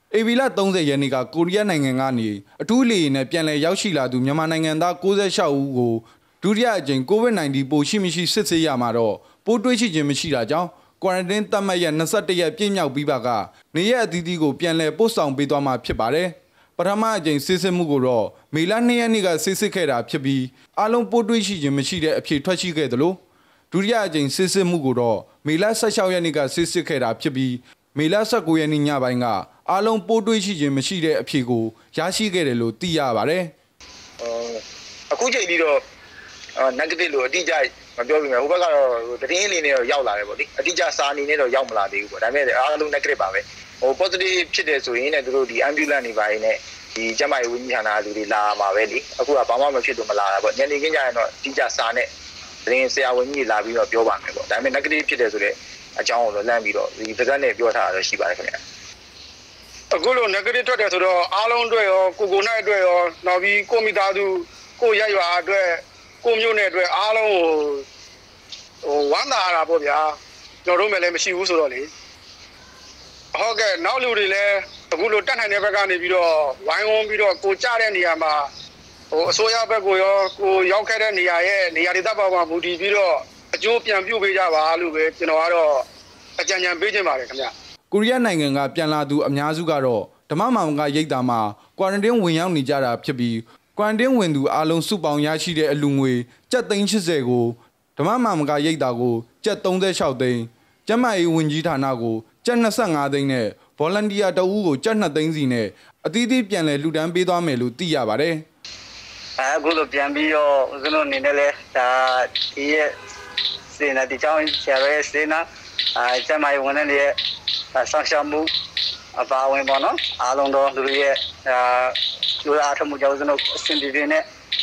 အေဗီလာ30ရက်နေ့ကကိုရီးယားနိုင်ငံကနေအထူးလေယာဉ်နဲ့ပြန်လည်ရောက်ရှိလာသူမြန်မာနိုင်ငံသား96ဦးကိုဒုတိယအကြိမ် COVID-19 ပိုးရှိမရှိစစ်ဆေးရမှာတော့ပိုးတွေ့ရှိခြင်းမရှိတာကြောင့် quarantine သတ်မှတ်ရက်21ရက်ပြည့်မြောက်ပြီးပါကနေရက်အသီးသီးကိုပြန်လည်ပို့ဆောင်ပေးသွားမှာဖြစ်ပါတယ်ပထမအကြိမ်စစ်ဆေးမှုကိုတော့မေလ2ရက်နေ့ကစစ်ဆေးခဲ့တာဖြစ်ပြီးအားလုံးပိုးတွေ့ရှိခြင်းမရှိတဲ့အဖြေထွက်ရှိခဲ့သလိုဒုတိယအကြိမ်စစ်ဆေးမှုကိုတော့မေလ16ရက်နေ့ကစစ်ဆေးခဲ့တာဖြစ်ပြီးမေလ19ရက်နေ့ညပိုင်းကအားလုံးပိုးတွေ့ရှိခြင်းမရှိတဲ့အဖြေကိုရရှိခဲ့တယ်လို့သိရပါတယ်အခုချိန်ပြီးတော့ negative လို့အတိအကျမပြောပြမယ်ဟိုဘက်ကတော့တရင်အနေနဲ့တော့ရောက်လာတယ်ပေါ့လေအတိအကျစာအနေနဲ့တော့ရောက်မလာသေးဘူးပေါ့ဒါပေမဲ့အားလုံး negative ပါပဲဟို positive ဖြစ်တယ်ဆိုရင်လည်းသူတို့ဒီ ambulance တွေပါနေဒီကျန်းမာရေးဝန်ကြီးဌာနလူတွေလာမှာပဲလေအခုကဘာမှမဖြစ်တော့မလာတာပေါ့ညနေခင်းကျရင်တော့အတိအကျစာနဲ့တရင်ဆရာဝန်ကြီးလာပြီးတော့ပြောပါမယ်ပေါ့ဒါပေမဲ့ negative ဖြစ်တယ်ဆိုတဲ့အကြောင်းကိုတော့လမ်းပြီးတော့ဒီပါဇက်နဲ့ပြောထားတာတော့ရှိပါတယ်ခင်ဗျာအခုလို negative ထွက်တယ်ဆိုတော့အားလုံးအတွက်ရောကိုနိုင်အတွက်ရောနောက်ပြီးကိုမိသားစုကိုရက်ရွာအတွက်ကိုမျိုးနဲ့အတွက်အားလုံးဟိုဝမ်းသာတာပေါ့ဗျာကျွန်တော်တို့မှလည်းမရှိဘူးဆိုတော့လေဟုတ်ကဲ့နောက်လူတွေလည်းအခုလိုတက်နိုင်တဲ့ဘက်ကနေပြီးတော့ဝိုင်းဝန်းပြီးတော့ကိုကြတဲ့နေရာမှာဟိုအစိုးရဘက်ကိုရောကိုရောက်ခဲ့တဲ့နေရာရဲ့နေရာဒေသပေါ်မှာမူတည်ပြီးတော့အကျိုးပြန်ပြုပေးကြပါလို့ပဲကျွန်တော်ကတော့အကြံဉာဏ်ပေးခြင်းပါတယ်ခင်ဗျကိုရီးယားနိုင်ငံကပြန်လာသူအများစုကတော့ဓမ္မမောင်ကရိတ်တာမှာ quarantine ဝင်ရောက်နေကြတာဖြစ်ပြီး quarantine ဝင်သူအားလုံးစုပေါင်းရရှိတဲ့အလူငွေကျပ်380ကိုဓမ္မမောင်ကရိတ်တာကိုကျပ်36သိန်းကျန်းမာရေးဝန်ကြီးဌာနကိုကျပ်25သိန်းနဲ့ volunteer တဦးကိုကျပ်2သိန်းစီနဲ့အသီးသီးပြန်လည်လှူဒန်းပေးသွားမယ်လို့သိရပါတယ်အခုလိုပြန်ပြီးတော့ဦးဇင်းတို့အနေနဲ့လဲဒါဒီရဲ့စေနာဒီချောင်းဆရာရဲ့စေနာကျန်းမာရေးဝန်ထမ်းတွေရဲ့ဆောင်းရှောက်မှုအပါအဝင်ပေါ့နော်အားလုံးတော့သူတို့ရဲ့လူအားထုတ်မှုကြောင့်ကျွန်တော်အစဉ်ပြေနဲ့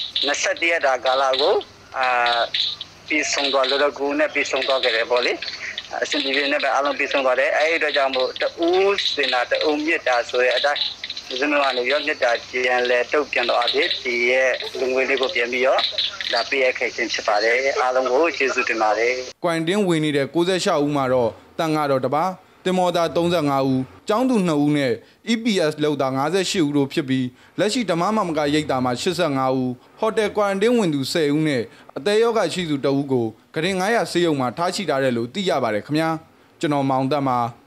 21ရက်တာကာလကိုပြီးဆုံးသွားလို့တော့ကိုယ်နဲ့ပြီးဆုံးသွားကြတယ်ပေါ့လေအစဉ်ပြေနဲ့ပဲအားလုံးပြီးဆုံးသွားတယ်အဲဒီအတွက်ကြောင့်မို့တူးစင်နာတူးမြစ်တာဆိုတဲ့အတိုင်းကျွန်တော်ကနေရောမြစ်တာပြန်လဲတုတ်ပြန်တော့အဖြစ်ဒီရဲ့လူငွေလေးကိုပြန်ပြီးတော့ဒါပေးရခဲ့ခြင်းဖြစ်ပါတယ်အားလုံးကိုကျေးဇူးတင်ပါတယ် quarantine ဝင်နေတဲ့96ဦးမှာတော့တန်ကတော့တပါတင်မော်သား35ဦးကျောင်းသူ2ဦးနဲ့ EPS လောက်သား58ဦးတို့ဖြစ်ပြီးလက်ရှိဓမ္မမမကရိတ်တာမှာ85ဦးဟိုတယ် quarantine ဝင်သူ10ဦးနဲ့အသေးရောဂါရှိသူ2ဦးကိုဂရင်900ဆေးရုံမှာထားရှိထားတယ်လို့သိရပါတယ်ခင်ဗျာကျွန်တော်မောင်သက်ပါ